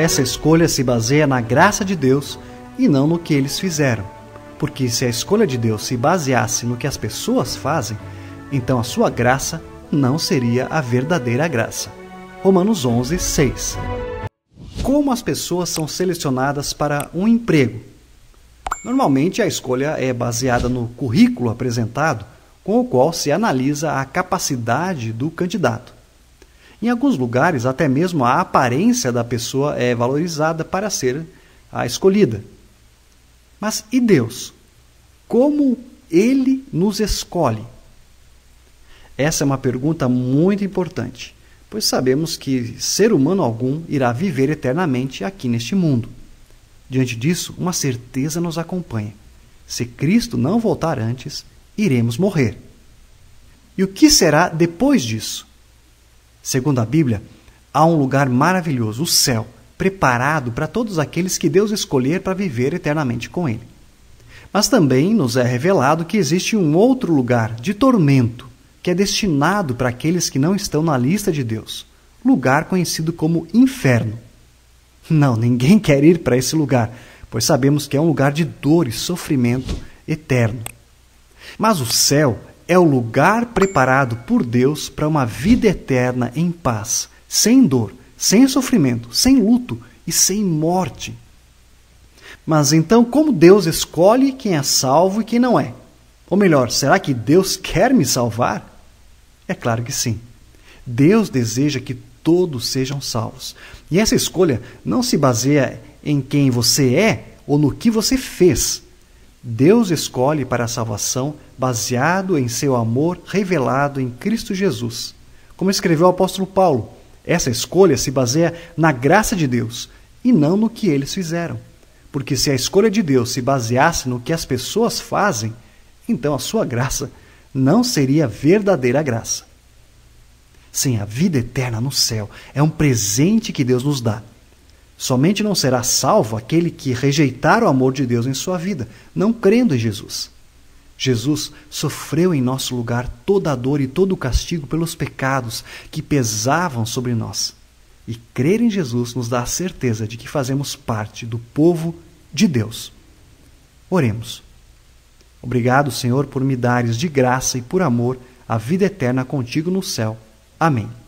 essa escolha se baseia na graça de Deus e não no que eles fizeram. Porque se a escolha de Deus se baseasse no que as pessoas fazem, então a sua graça não seria a verdadeira graça. Romanos 11, 6. Como as pessoas são selecionadas para um emprego? Normalmente a escolha é baseada no currículo apresentado, com o qual se analisa a capacidade do candidato. Em alguns lugares, até mesmo a aparência da pessoa é valorizada para ser a escolhida. Mas e Deus? Como Ele nos escolhe? Essa é uma pergunta muito importante, pois sabemos que ser humano algum irá viver eternamente aqui neste mundo. Diante disso, uma certeza nos acompanha. Se Cristo não voltar antes, iremos morrer. E o que será depois disso? Segundo a Bíblia, há um lugar maravilhoso, o céu, preparado para todos aqueles que Deus escolher para viver eternamente com Ele. Mas também nos é revelado que existe um outro lugar de tormento, que é destinado para aqueles que não estão na lista de Deus, lugar conhecido como inferno. Não, ninguém quer ir para esse lugar, pois sabemos que é um lugar de dor e sofrimento eterno. Mas o céu é o lugar preparado por Deus para uma vida eterna em paz, sem dor, sem sofrimento, sem luto e sem morte. Mas então, como Deus escolhe quem é salvo e quem não é? Ou melhor, será que Deus quer me salvar? É claro que sim. Deus deseja que todos sejam salvos. E essa escolha não se baseia em quem você é ou no que você fez. Deus escolhe para a salvação baseado em seu amor revelado em Cristo Jesus. Como escreveu o apóstolo Paulo, essa escolha se baseia na graça de Deus e não no que eles fizeram. Porque se a escolha de Deus se baseasse no que as pessoas fazem, então a sua graça não seria verdadeira graça. Sim, a vida eterna no céu é um presente que Deus nos dá. Somente não será salvo aquele que rejeitar o amor de Deus em sua vida, não crendo em Jesus. Jesus sofreu em nosso lugar toda a dor e todo o castigo pelos pecados que pesavam sobre nós. E crer em Jesus nos dá a certeza de que fazemos parte do povo de Deus. Oremos. Obrigado, Senhor, por me dares de graça e por amor a vida eterna contigo no céu. Amém.